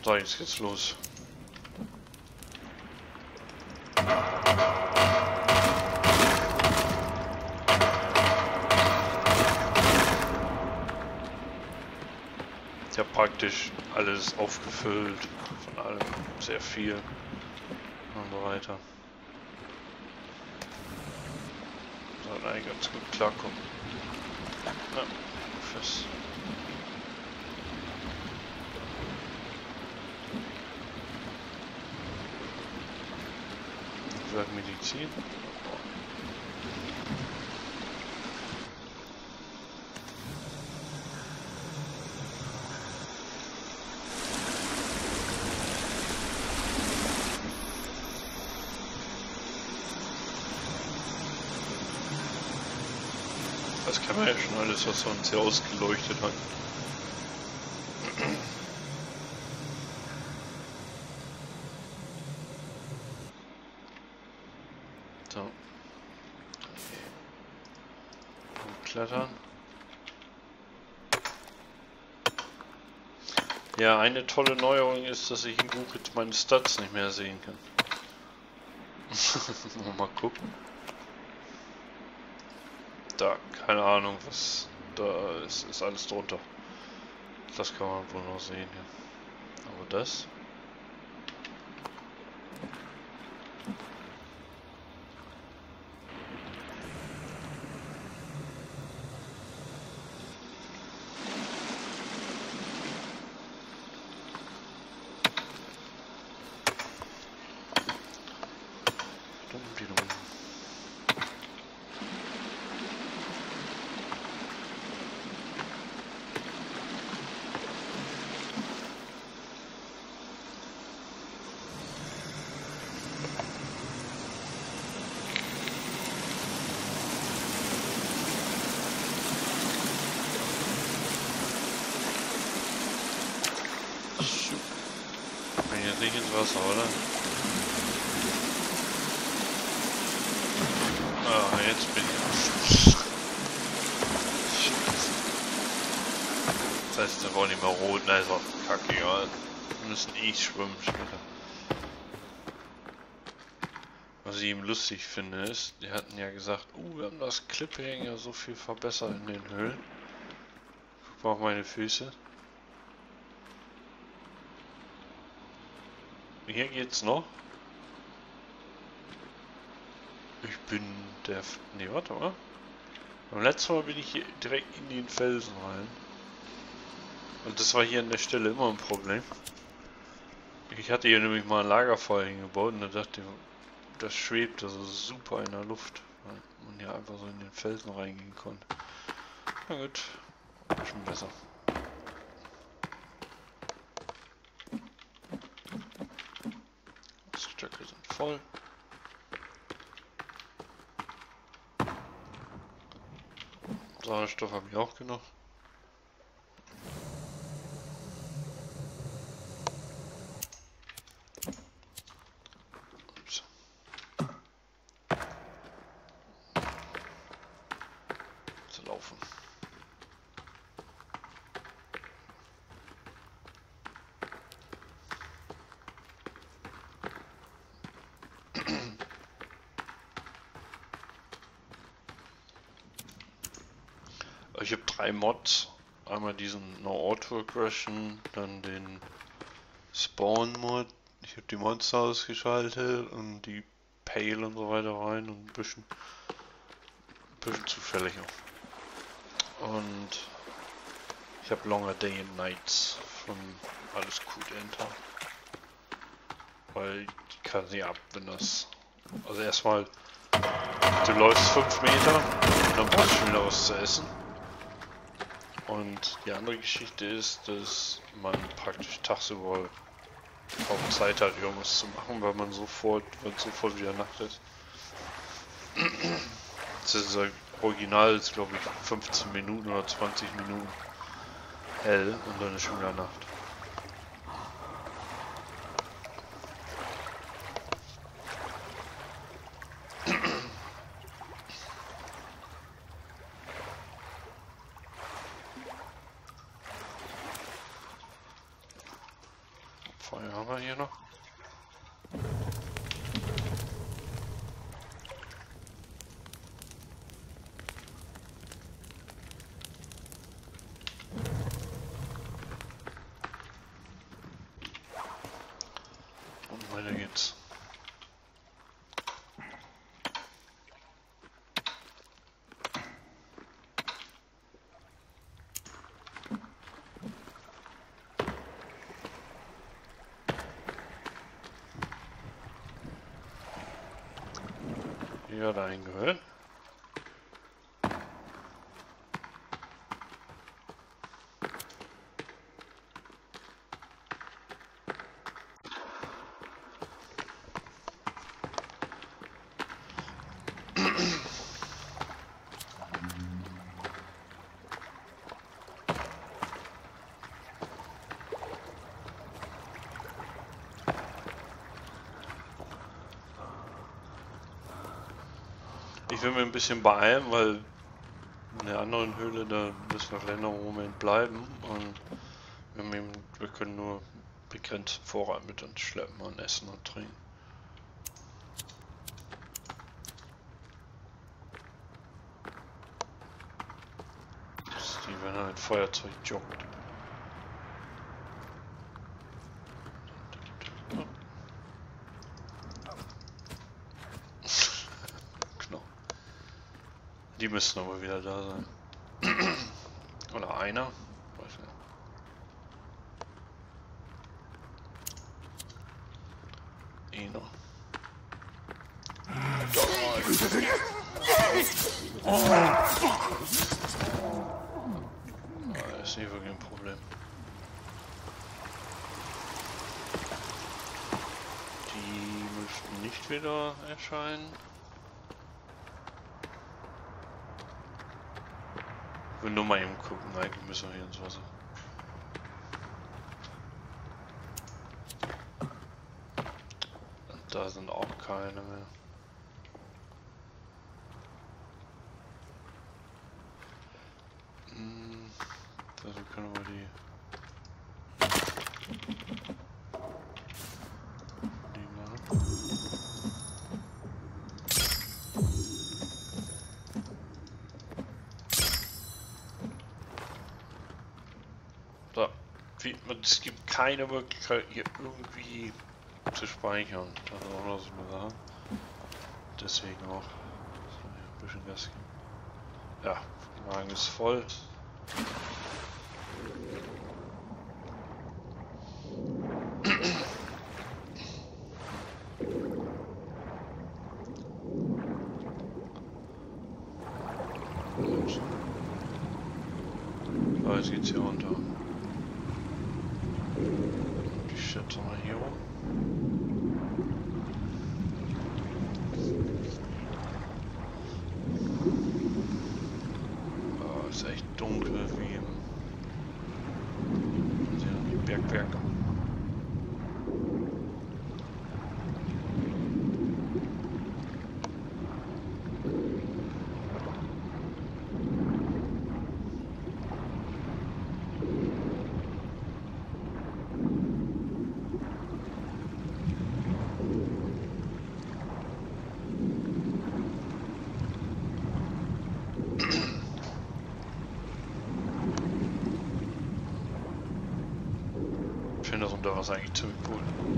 So, jetzt geht's los. Ich habe praktisch alles aufgefüllt, von allem sehr viel und so weiter. Soll eigentlich ganz gut klarkommen. Ja, fest. Medizin. Das kann man ja schon alles, was uns hier ausgeleuchtet hat. So. Klettern. Ja, eine tolle Neuerung ist, dass ich im Buch jetzt meine Stats nicht mehr sehen kann. Mal gucken. Da, keine Ahnung, was da ist, ist alles drunter. Das kann man wohl noch sehen, ja. Aber das? Jetzt nicht ins Wasser, oder? Ah, jetzt bin ich. Das heißt, sie wollen nicht mehr rot, na ist auch kacke, egal. Wir müssen eh schwimmen später. Was ich eben lustig finde ist, die hatten ja gesagt, wir haben das Clipping ja so viel verbessert in den Höhlen. Guck mal auf meine Füße. Hier geht's noch. Ich bin der... Ne, warte mal. Beim letzten Mal bin ich hier direkt in den Felsen rein. Und das war hier an der Stelle immer ein Problem. Ich hatte hier nämlich mal ein Lagerfeuer hingebaut und da dachte ich, das schwebt also super in der Luft. Weil man hier einfach so in den Felsen reingehen konnte. Na gut, schon besser. Die Stöcke sind voll. Sauerstoff habe ich auch genug. Ups. Zu laufen. Ich habe 3 Mods. Einmal diesen No Auto Aggression, dann den Spawn Mod. Ich habe die Monster ausgeschaltet und die Pale und so weiter rein und ein bisschen zufällig auch. Und ich habe Longer Day and Nights von Alles Gut Enter. Weil die kann sie ab, wenn das... Also erstmal, du läufst 5 Meter, dann brauchst du schon wieder was zu essen. Und die andere Geschichte ist, dass man praktisch tagsüber kaum Zeit hat, irgendwas zu machen, weil man sofort wieder Nacht ist. Das ist original, ist glaube ich 15 Minuten oder 20 Minuten hell und dann ist schon wieder Nacht. Feuer haben wir hier noch. Und weiter geht's. Hier da eingehört. Ich will mir ein bisschen beeilen, weil in der anderen Höhle, da müssen wir vielleicht noch einen Moment bleiben und wir können nur begrenzt Vorrat mit uns schleppen und essen und trinken. Dass die, wenn er mit Feuerzeug joggt. Die müssten aber wieder da sein. Oder einer. Weiß nicht. Einer. Das ist nicht wirklich ein Problem. Die müssten nicht wieder erscheinen. Ich will nur mal eben gucken, eigentlich müssen wir hier ins Wasser. Und da sind auch keine mehr. Also können wir die machen. So, es gibt keine Möglichkeit hier irgendwie zu speichern. Das ist auch noch so eine Sache. Deswegen auch ein bisschen Gas geben. Ja, der Wagen ist voll. Aber jetzt geht's hier runter. Die schätze mal hier rum. Oh, ist echt dunkel wie im Bergwerk. Ich finde das unter Wasser eigentlich ziemlich cool.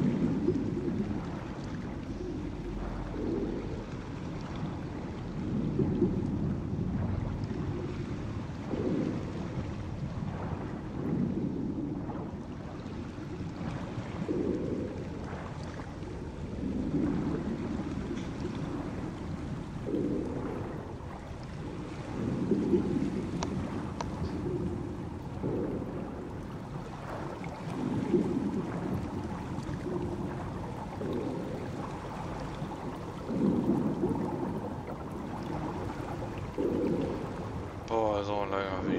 Boah, so ein langer Weg.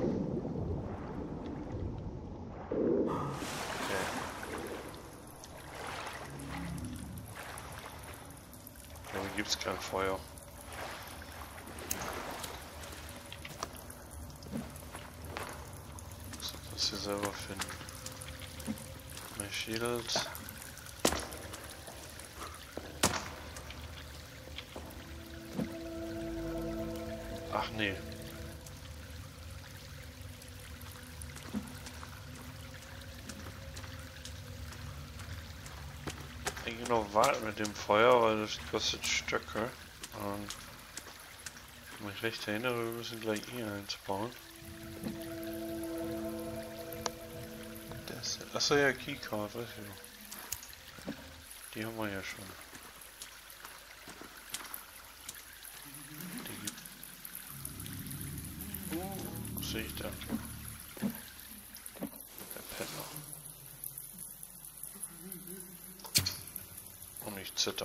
Okay. Hier gibt's kein Feuer. Ich muss das hier selber finden. Nee. Shield. Ach nee. Ich noch warten mit dem Feuer, weil das kostet Stöcke. Wenn ich mich recht erinnere, wir müssen gleich eins bauen. Achso, ja, Keycard, weiß ich noch. Die haben wir ja schon. Was sehe ich da? Der Penner. Und ich zitter.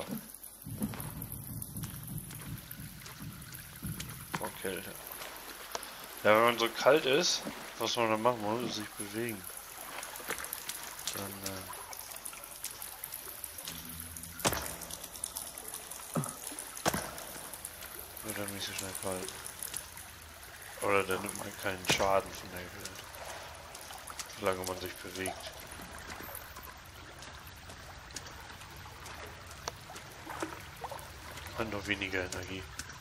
Vor Kälte. Ja, wenn man so kalt ist, was man dann machen muss, ist sich bewegen. Dann wird er nicht so schnell kalt. Oder dann nimmt man keinen Schaden von der Kälte. Solange man sich bewegt. Man hat noch weniger Energie.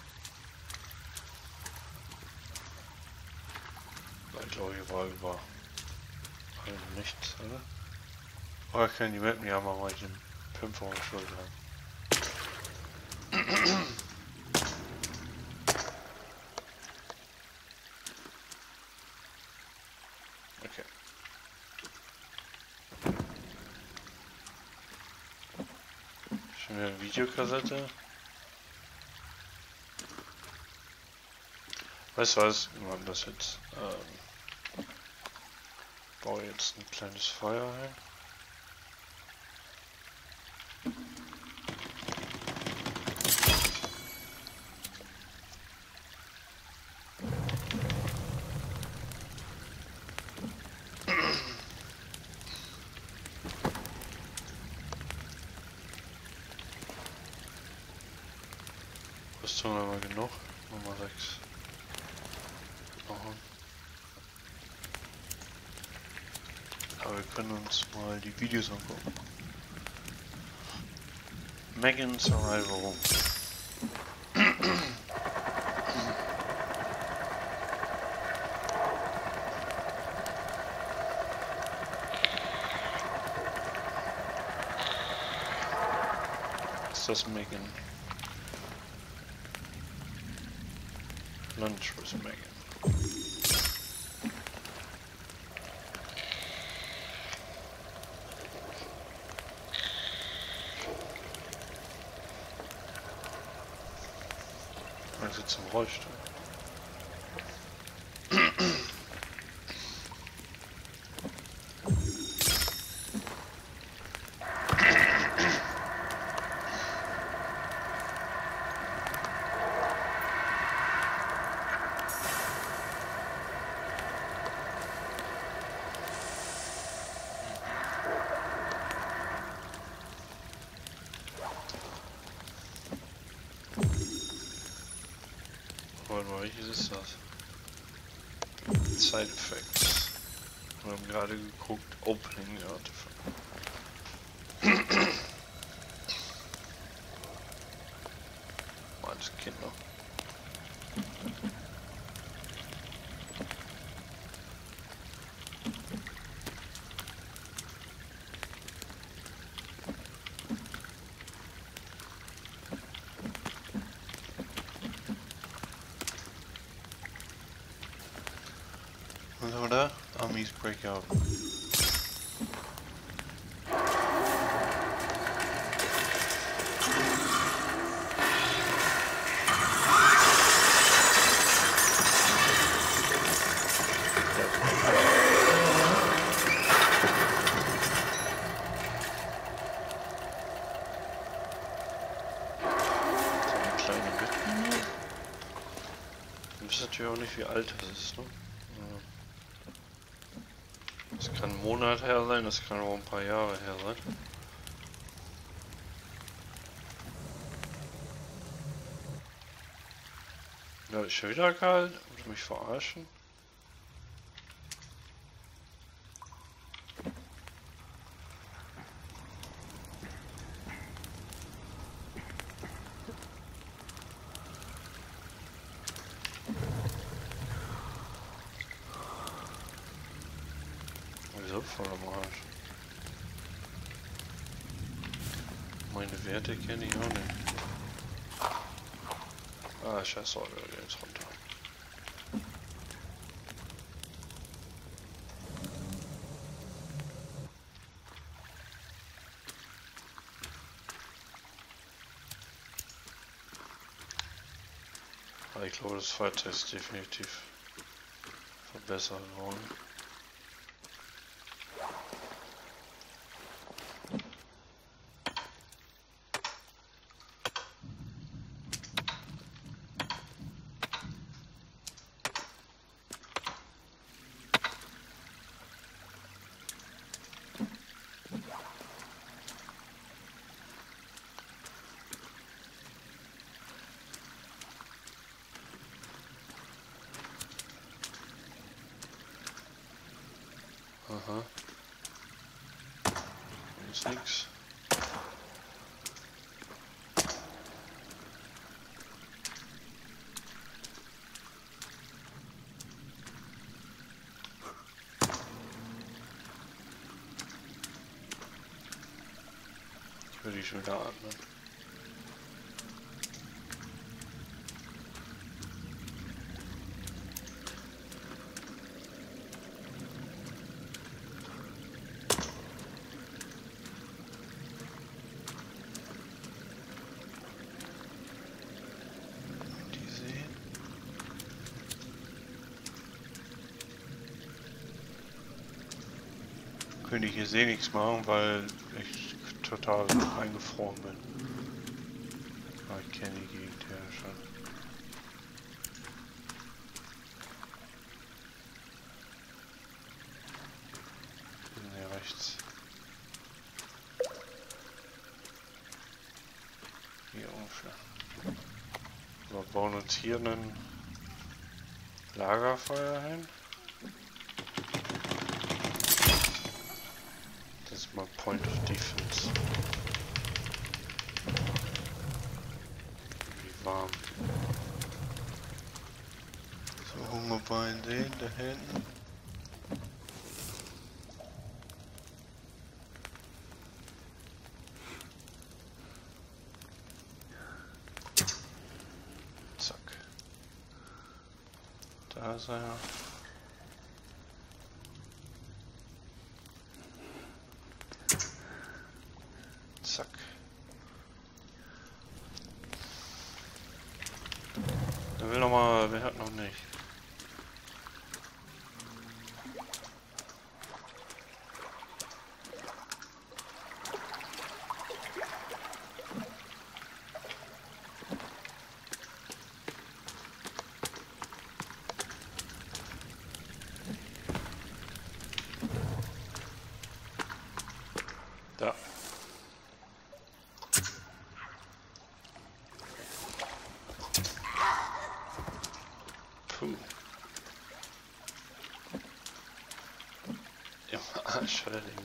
Ich glaube, hier war über nichts, oder? Oh, ich kann die Map nicht haben, weil ich den Pimp vor der Schulter habe. Okay. Schon wieder eine Videokassette. Weißt du was? Wir machen das jetzt. Baue jetzt ein kleines Feuer ein. Rüstung haben wir genug. Nummer 6. Aber wir können uns mal die Videos angucken. Megan Survival. Ist das Megan? Lunch with Megan. Also zum Rollstuhl. Warte mal, welches ist das? Side Effects. Wir haben gerade geguckt, Opening Artifact. Manches Kinder. Was haben wir da? Armies break out. Wir wissen natürlich auch nicht, wie alt das ist, ne? Das kann ein Monat her sein, das kann auch ein paar Jahre her sein. Ja, ist schon wieder kalt. Wollt ihr mich verarschen? so voll am Arsch. Meine Werte kenne ich auch nicht. Ah, scheiße, wir gehen jetzt runter. Aber ich glaube, das Fighter ist definitiv verbessert worden. Aha. Hier ist nix. Ich will die schon wieder atmen. Könnte ich hier eh nichts machen, weil ich total eingefroren bin. Aber ich kenne die Gegend ja schon. Hier rechts. Hier ungefähr. Wir bauen uns hier ein Lagerfeuer hin. Das ist mein Point of Defense. Wie warm. So, Hungerbein sehen, da hinten. Zack. Da ist er. Zack. Der will noch mal, wer hat noch nicht? Da. Puh. Im Arsch, der Dinge.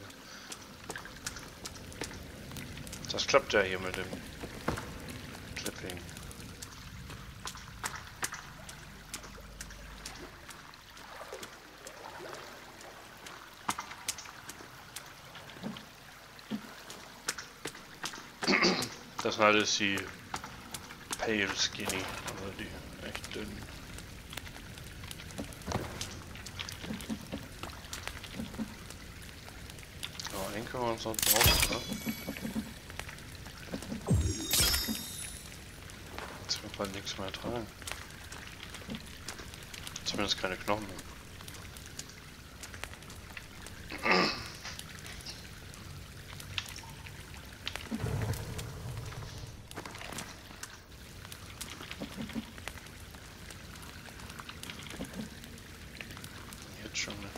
Das klappt ja hier mit dem Clipping. Das sind alles die Pale Skinny, also die echt dünn. Ja, einen können wir uns noch drauf, ne? Jetzt wird bald nichts mehr tragen. Zumindest keine Knochen mehr. Jetzt schon. Ne?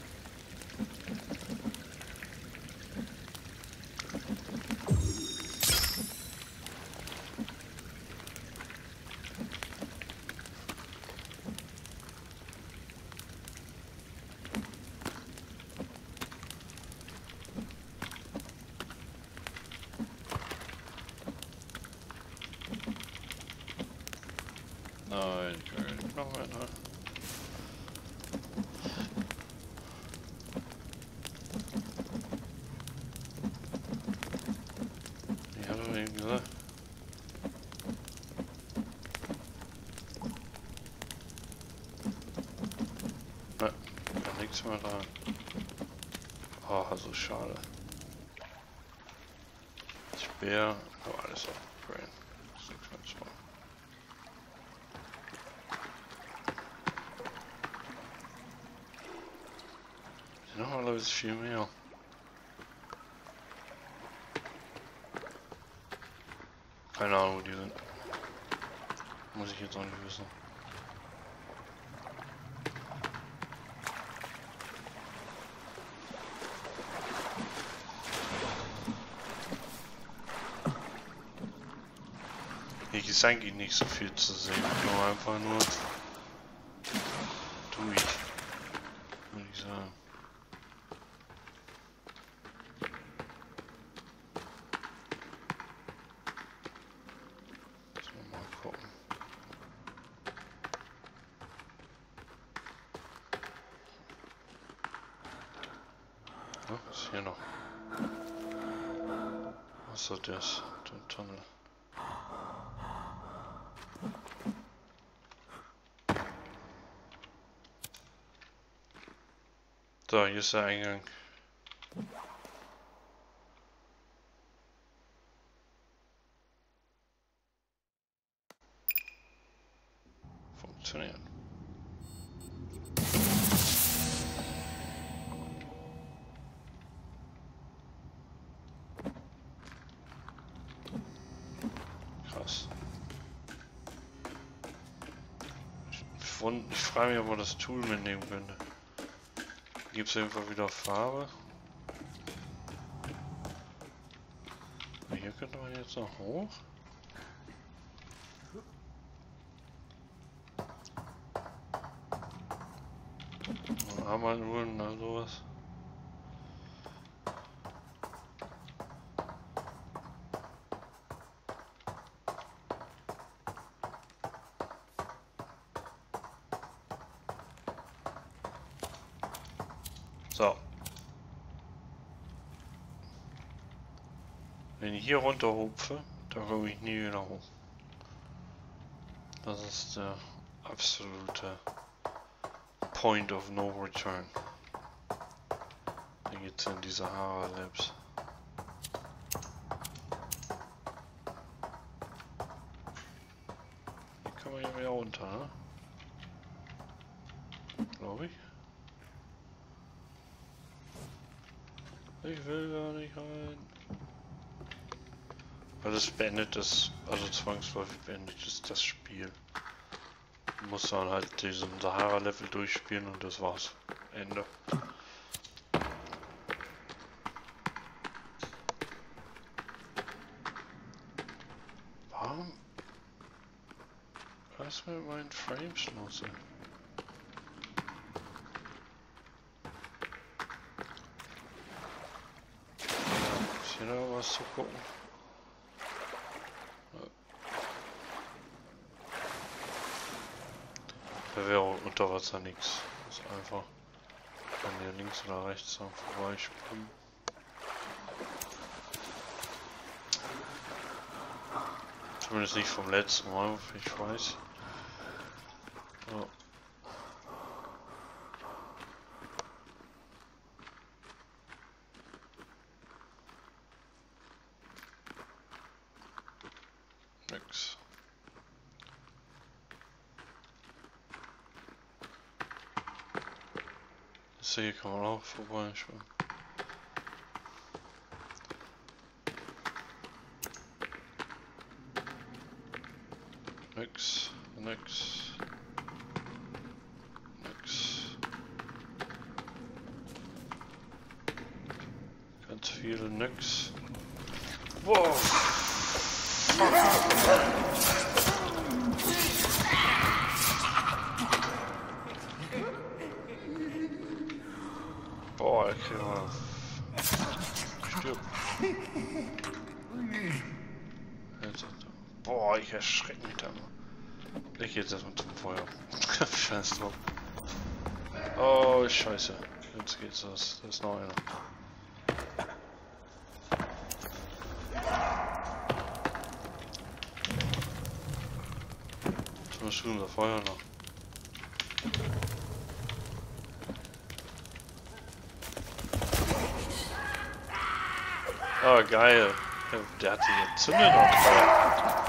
Nein, noch einer. Ja. Ne, kann nichts mehr rein. Oh, so schade. Speer, oh, alles auf Brain. Das ist nichts mehr zu machen. Normalerweise viel mehr. Keine Ahnung, wo die sind. Muss ich jetzt auch nicht wissen. Hier ist eigentlich nicht so viel zu sehen. Nur einfach nur durch, würde ich sagen. Was ist hier noch? Was ist das? Der Tunnel. So, hier ist der Eingang. Funktioniert. Krass. Ich frage mich, ob man das Tool mitnehmen könnte. Gibt es einfach wieder Farbe? Hier könnte man jetzt noch hoch. Ameisen oder sowas. So. Wenn ich hier runter hupfe, dann komme ich nie wieder hoch. Das ist der absolute Point of No Return. Da geht's in die Sahara Labs. Hier kann man ja wieder runter, ne? Glaube ich. Ich will gar nicht rein. Weil das beendet das, also zwangsläufig beendet es das Spiel. Muss dann halt diesen Sahara-Level durchspielen und das war's. Ende. Warum? Was ist mit meinen Frames los? Ist hier noch was zu gucken? Da wäre unter Wasser nichts. Das ist einfach. Kann hier links oder rechts dran vorbeispringen. Zumindest nicht vom letzten Mal, ich weiß. So. Nix. So, hier kann man auch vorbeischwimmen. Nix, nix, nix. Ganz viel nix. Wow! Boah, okay, mal. Stirb. Boah, ich erschrecke mich da mal. Ich geh jetzt erstmal zum Feuer. Scheiß drauf. Oh, scheiße. Jetzt geht's los. Da ist noch einer. Wir schlugen unser Feuer noch. Oh, geil. Der hat die Zünde noch dabei.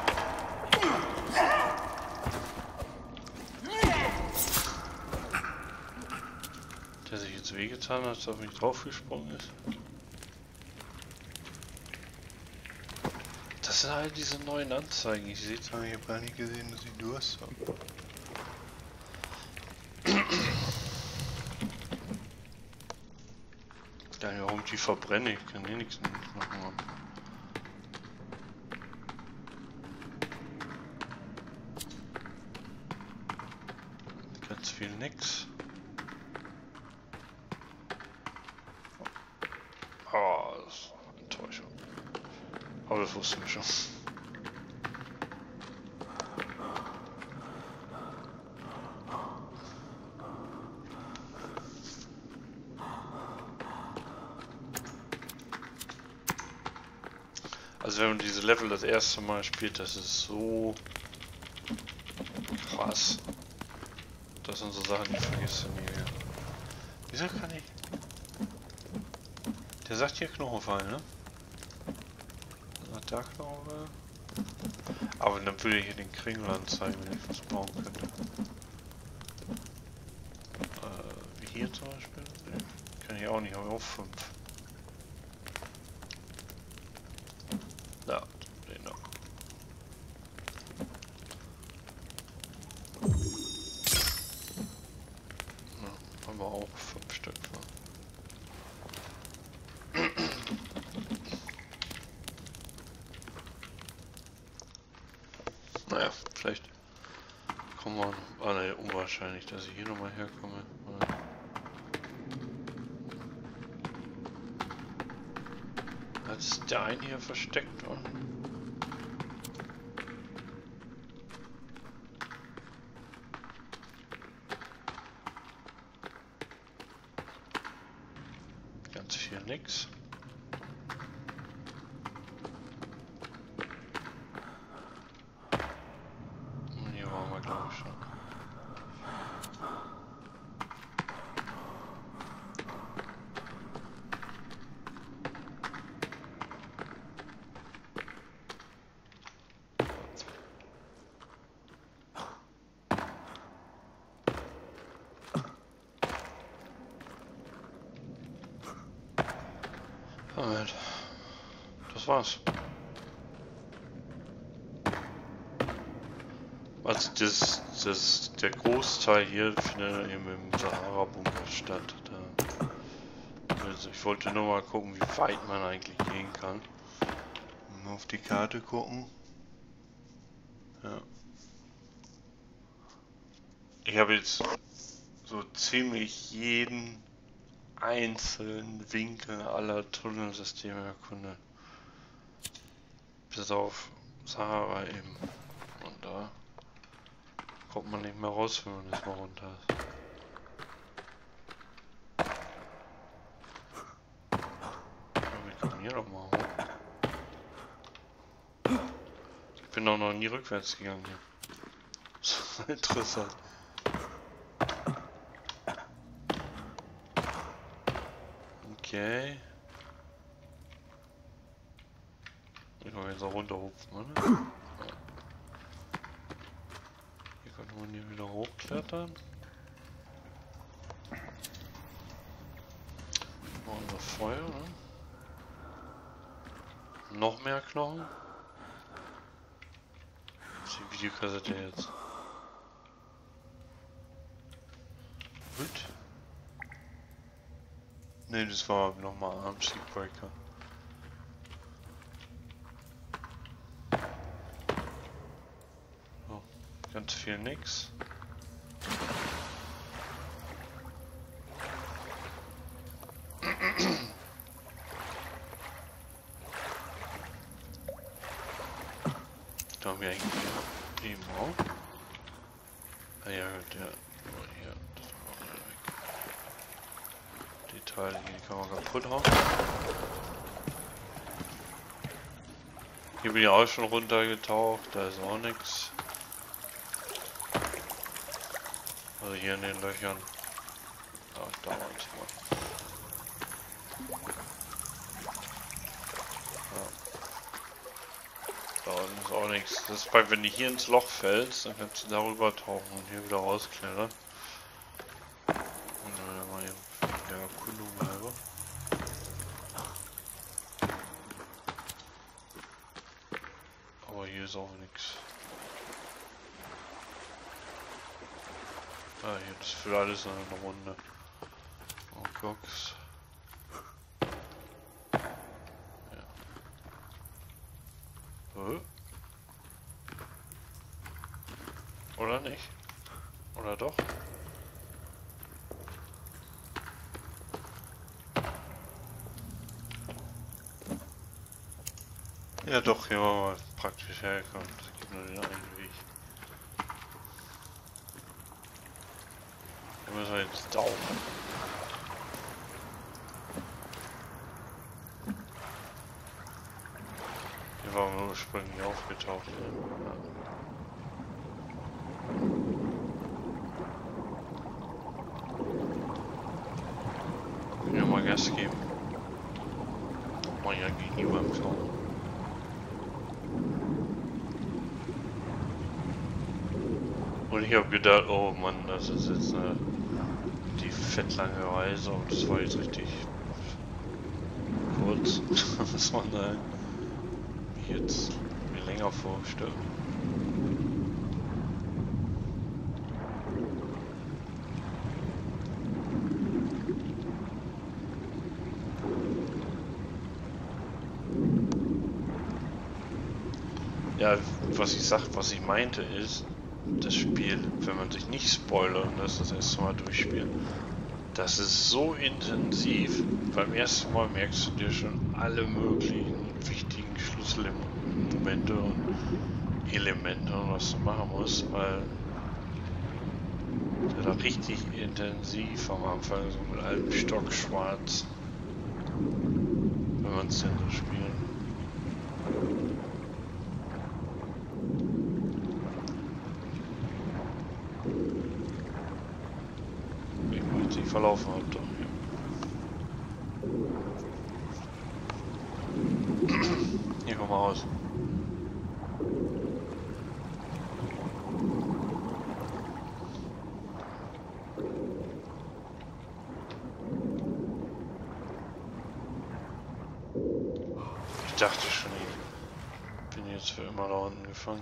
Der sich jetzt wehgetan hat, dass er auf mich draufgesprungen ist. Das sind halt diese neuen Anzeigen. Ich sehe es, ich habe gar nicht gesehen, dass ich Durst habe. Ja, warum die verbrenne? Ich kann eh nichts machen. Ganz viel nix. Oh, das ist eine Enttäuschung. Aber das wussten wir schon. Also wenn man diese Level das erste Mal spielt, das ist so krass. Das sind so Sachen, die vergisst du nie mehr. Wieso kann ich... Der sagt hier Knochenfall, ne? Sagt da Knochenfall? Aber dann würde ich hier den Kringel anzeigen, wenn ich was bauen könnte. Wie hier zum Beispiel? Ne, kann ich auch nicht, habe ich auch 5. Ja, den noch. Ja, haben wir auch 5 Stück. Naja, vielleicht kommen wir noch. Ah ne, unwahrscheinlich, dass ich hier nochmal herkomme. Als der eine hier versteckt war. Ganz viel nix. Hier waren wir, glaube ich, schon. Moment. Das war's. Also der Großteil hier findet eben im Sahara-Bunker statt. Also ich wollte nur mal gucken, wie weit man eigentlich gehen kann. Mal auf die Karte gucken. Ja. Ich habe jetzt so ziemlich jeden einzelnen Winkel aller Tunnelsysteme erkundet. Bis auf Sahara eben. Und da kommt man nicht mehr raus, wenn man das mal runter ist. Wir kommen hier doch mal hoch. Ich bin auch noch nie rückwärts gegangen hier. Das ist interessant. Okay. Ich kann jetzt auch runterhupfen, oder? Ja. Hier könnte man hier wieder hochklettern. Machen wir Feuer, ne? Noch mehr Knochen. Was ist die Videokassette jetzt? Gut. Ne, das war nochmal Armseekbreaker. So, ganz viel nix. Da haben wir eigentlich eben auch. Ah ja, der war hier. Das war auch wieder weg. Die Teile hier kann man kaputt hauen. Hier bin ich auch schon runtergetaucht, da ist auch nichts. Also hier in den Löchern. Da dauert es mal. Ja. Da unten ist auch nichts. Das ist bei, wenn du hier ins Loch fällst, dann kannst du darüber tauchen und hier wieder rausklettern. Und dann mal eben der Erkundung halber. Aber hier ist auch nichts. Ah, hier ist für alles eine Runde. Oh, Box. Ja. Oder nicht? Oder doch? Ja doch, hier war mal praktisch hergekommen. Es gibt nur den einen Weg. Da müssen wir jetzt tauchen. Hier waren wir ursprünglich aufgetaucht. Ja. Hier mal Gas geben. Mal ja gegenüber im Schauen. Und ich habe gedacht, oh Mann, das ist jetzt die fettlange Reise und das war jetzt richtig kurz, muss man sagen. Mich jetzt mir länger vorstellen. Ja, was ich meinte ist, das Spiel, wenn man sich nicht spoilern lässt, das erste Mal durchspielen, das ist so intensiv. Beim ersten Mal merkst du dir schon alle möglichen wichtigen Schlüsselmomente und Elemente und was du machen musst, weil der da richtig intensiv am Anfang so mit allem Stock schwarz, wenn man es denn so spielt. Verlaufen hat doch. Ja. Hier komm mal raus. Ich dachte schon, ich bin jetzt für immer da unten gefangen.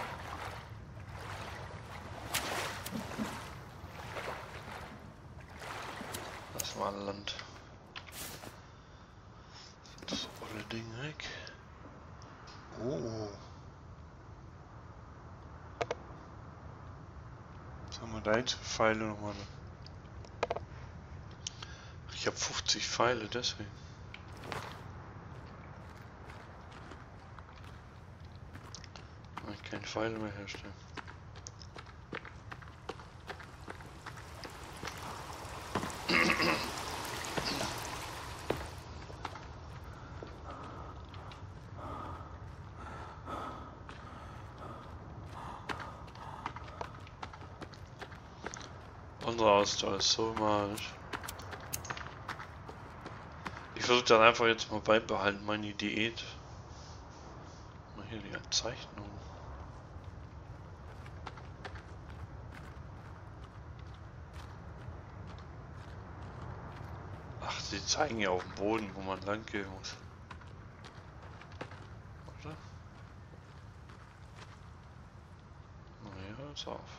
Das war ein Land. Das olle Ding weg. Oh. Was haben wir da jetzt für Pfeile nochmal? Ich habe 50 Pfeile, deswegen. Kann ich keine Pfeile mehr herstellen. Unsere Ausdauer ist so magisch. Ich versuche dann einfach jetzt mal beibehalten, meine Diät. Mal hier die Zeichnung. Ach, sie zeigen ja auf dem Boden, wo man lang gehen muss. Oder? Naja, ist auf.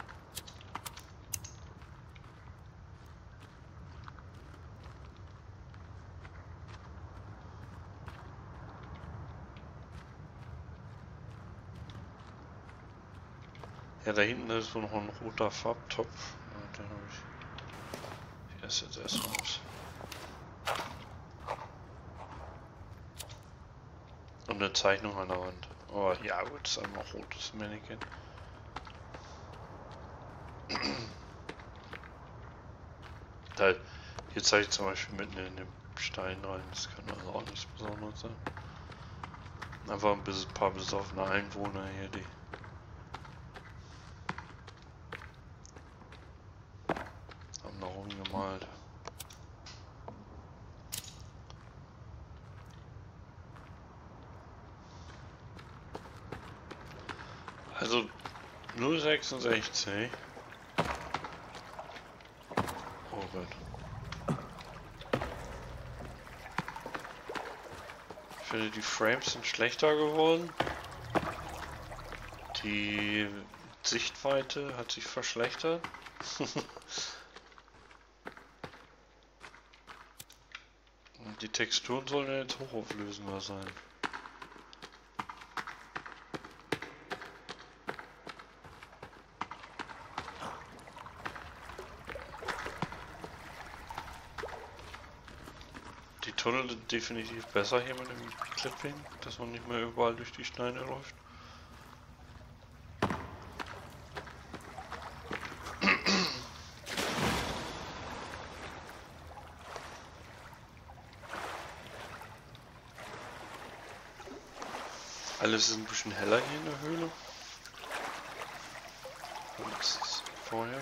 Ja, da hinten ist wohl noch ein roter Farbtopf. Ja, den habe ich. Ich esse jetzt erst raus. Und eine Zeichnung an der Wand. Oh ja, gut, das ist einfach rotes Mannequin. Da, hier zeige ich zum Beispiel mitten in den Stein rein. Das kann also auch nichts Besonderes sein. Einfach ein paar besoffene Einwohner hier, die bemalt. Also 0,66. Oh Gott. Ich finde, die Frames sind schlechter geworden. Die Sichtweite hat sich verschlechtert. Und die Texturen sollen ja jetzt hochauflösender sein. Die Tunnel sind definitiv besser hier mit dem Clipping, dass man nicht mehr überall durch die Steine läuft. Alles ist ein bisschen heller hier in der Höhle als vorher.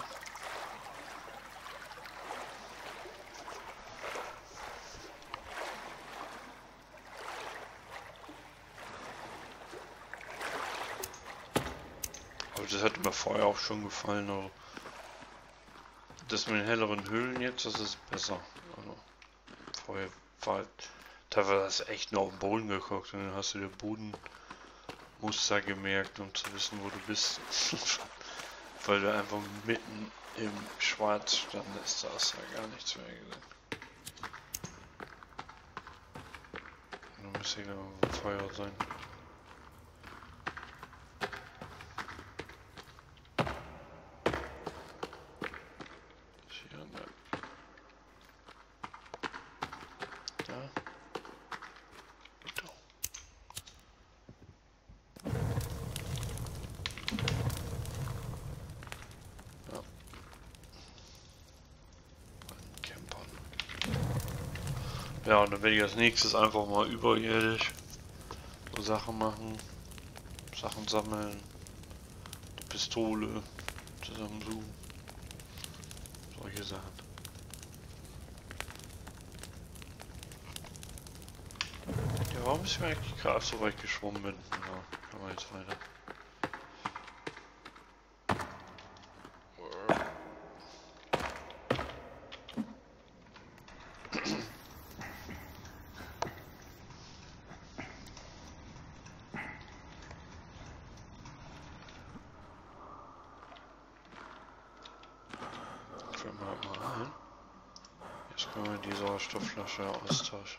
Aber das hat mir vorher auch schon gefallen, aber das mit den helleren Höhlen jetzt, das ist besser. Also vorher war teilweise hast du echt nur auf den Boden geguckt und dann hast du den Bodenmuster gemerkt, um zu wissen, wo du bist. Weil du einfach mitten im Schwarz standest, da hast du ja gar nichts mehr gesehen. Da müsste hier noch Feuer sein. Hier, ne. Da. Da. Ja. Campern. Ja, und dann werde ich als nächstes einfach mal überirdisch so Sachen machen. Sachen sammeln. Die Pistole zusammensuchen. Solche Sachen. Ja, warum ist mir eigentlich gerade so weit geschwommen bin? Ja, kann man jetzt weiter. Mal ein. Jetzt können wir die Sauerstoffflasche austauschen.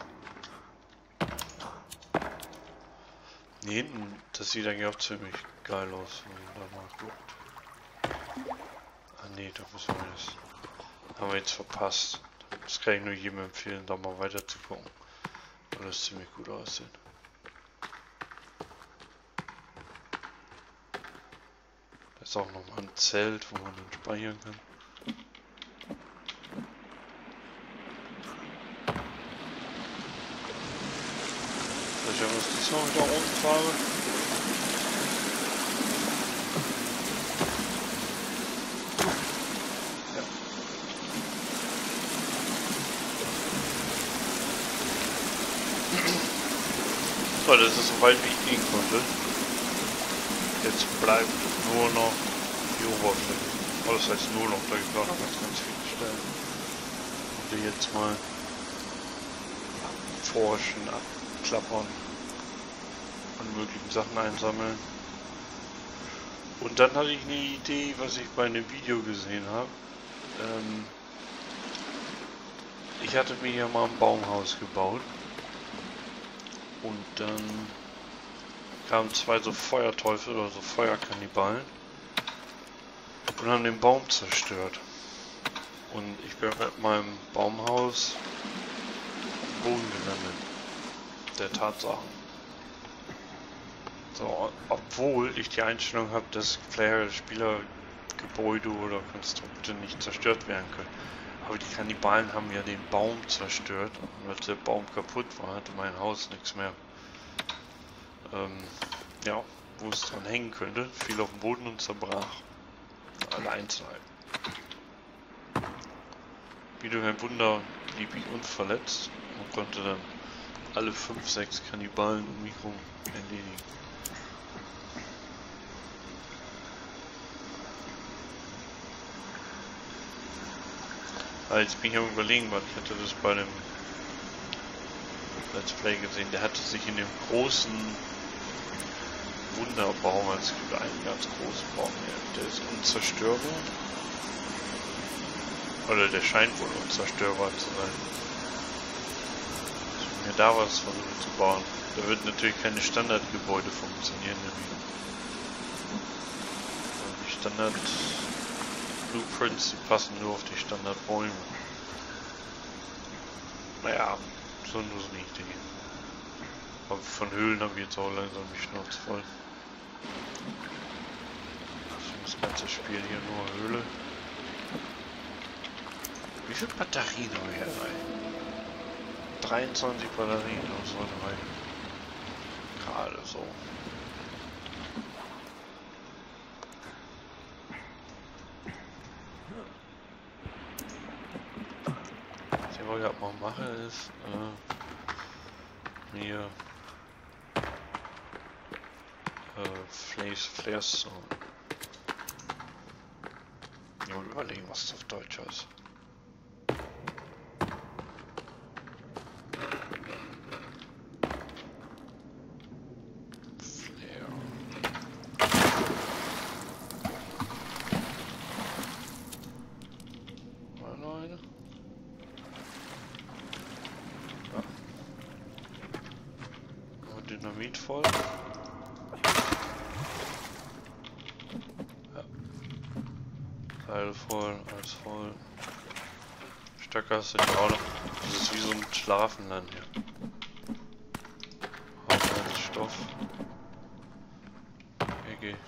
Nee, hinten, das sieht eigentlich auch ziemlich geil aus, wenn man da mal guckt. Ah nee, da müssen wir jetzt. Haben wir jetzt verpasst. Das kann ich nur jedem empfehlen, da mal weiter zu gucken. Weil das ziemlich gut aussieht. Da ist auch nochmal ein Zelt, wo man dann speichern kann. Was ist das noch da unten Farbe? Ja. So, das ist so weit wie ich gehen konnte. Jetzt bleibt nur noch die Oberfläche. Oh, das heißt nur noch, da gibt es auch noch ganz viele Stellen. Und die jetzt mal forschen, abklappern. An möglichen Sachen einsammeln. Und dann hatte ich eine Idee, was ich bei einem Video gesehen habe. Ich hatte mir hier mal ein Baumhaus gebaut. Und dann kamen zwei so Feuerteufel oder so Feuerkannibalen und haben den Baum zerstört. Und ich bin mit meinem Baumhaus am Boden gelandet. Der Tatsachen. So, obwohl ich die Einstellung habe, dass Spielergebäude oder Konstrukte nicht zerstört werden können. Aber die Kannibalen haben ja den Baum zerstört und als der Baum kaputt war, hatte mein Haus nichts mehr. Ja, wo es dran hängen könnte, fiel auf den Boden und zerbrach. Alle Einzelheiten. Wie durch ein Wunder blieb ich unverletzt und konnte dann alle 5, 6 Kannibalen um mich herum erledigen. Jetzt bin ich am Überlegen, weil ich hatte das bei dem Let's Play gesehen, der hatte sich in dem großen Wunderbaum, also es gibt einen ganz großen Baum, der ist unzerstörbar. Oder der scheint wohl unzerstörbar zu sein. Also mir da was versuchen zu bauen. Da wird natürlich keine Standardgebäude funktionieren. Die Standard-Blueprints, die passen nur auf die Standardbäume. Naja, so nur so eine Idee. Aber von Höhlen habe ich jetzt auch langsam die Schnauze voll. Das ganze Spiel hier nur Höhle. Wie viele Batterien habe ich hier rein? 23 Batterien aus so rein. Gerade so. Was ich aber gerade mal mache ist mir Flares so. Ich muss überlegen, was das auf Deutsch ist. Dynamit voll. Ja. Teil voll, alles voll. Stöcker sind ja auch noch. Das ist wie so ein Schlafenland hier. Hauptsächlich Stoff. EG.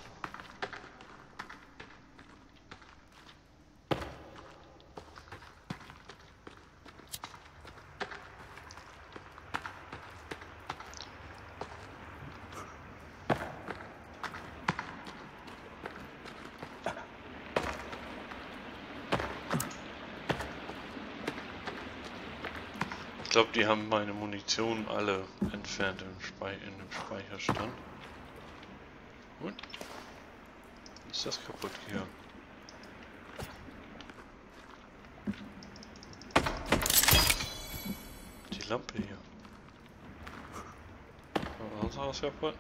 Ich glaube, die haben meine Munition alle entfernt in dem Speicherstand. Und? Ist das kaputt gegangen? Die Lampe hier. Was ist kaputt?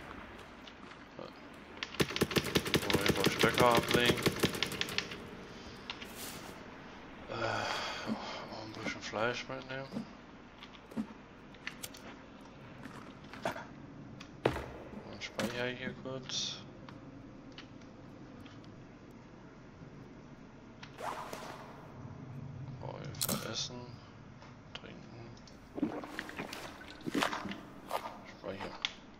Wollen wir mal Stöcker ablegen? Auch ein bisschen Fleisch mitnehmen. Ja, hier kurz. Essen, trinken. Speichern.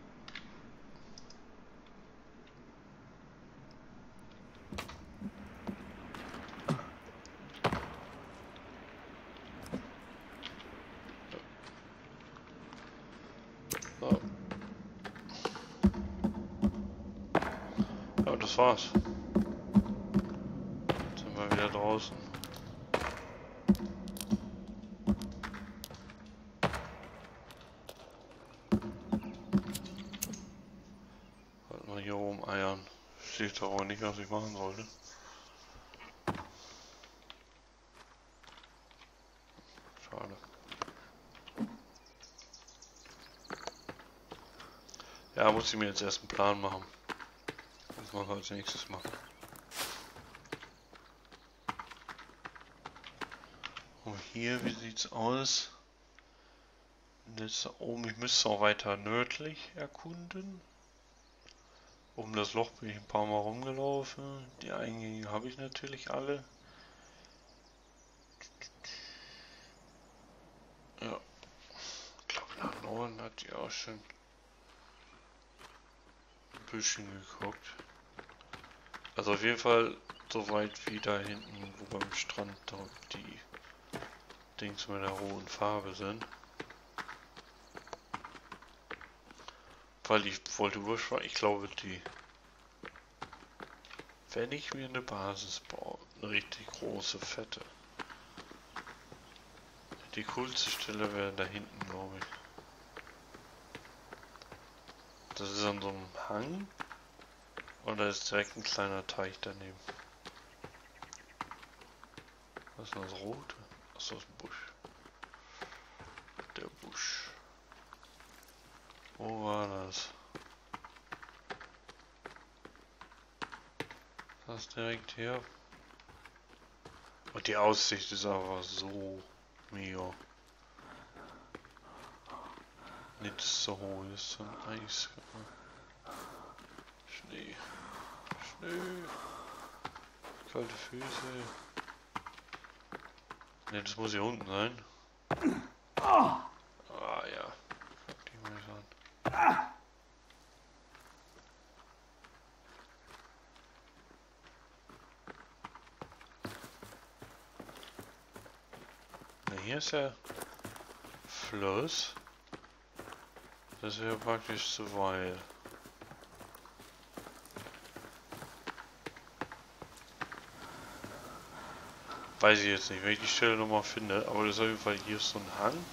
So. Ja, das war's. Jetzt sind wir wieder draußen. Halt mal hier oben eiern. Steht doch auch nicht, was ich machen sollte. Schade. Ja, muss ich mir jetzt erst einen Plan machen. Das machen wir als nächstes machen. Und hier, wie sieht's aus? Jetzt da oben, ich müsste auch weiter nördlich erkunden. Um das Loch bin ich ein paar Mal rumgelaufen. Die Eingänge habe ich natürlich alle. Ja. Ich glaube, nach Norden hat die auch schon ein bisschen geguckt. Also auf jeden Fall so weit wie da hinten, wo beim Strand dort die Dings mit der roten Farbe sind. Weil ich wollte ursprünglich, ich glaube, wenn ich mir eine Basis baue, eine richtig große, fette, Die coolste Stelle wäre da hinten, glaube ich. Das ist an so einem Hang. Oder ist direkt ein kleiner Teich daneben? Was ist denn das Rote? Achso, das ist ein Busch. Der Busch. Wo war das? Das ist direkt hier. Und die Aussicht ist aber so mega. Nicht so hoch, ist so ein Eis. Schnee. Schnee. Kalte Füße. Ne, das muss hier unten sein. Ah ja. Guck die mal an. Ne, hier ist ja Fluss. Das wäre praktisch zu weit. Weiß ich jetzt nicht, wenn ich die Stelle nochmal finde, aber das ist auf jeden Fall hier so ein Hang.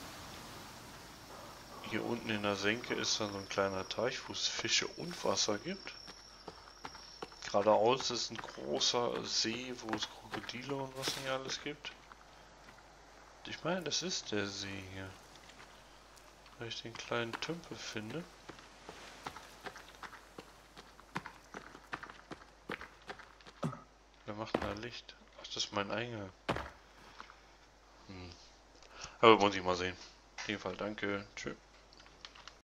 Hier unten in der Senke ist dann so ein kleiner Teich, wo es Fische und Wasser gibt. Geradeaus ist ein großer See, wo es Krokodile und was nicht alles gibt. Ich meine, das ist der See hier. Wenn ich den kleinen Tümpel finde. Wer macht denn da Licht? Ach, das ist mein Eingang. Aber muss ich mal sehen. Auf jeden Fall danke. Tschüss.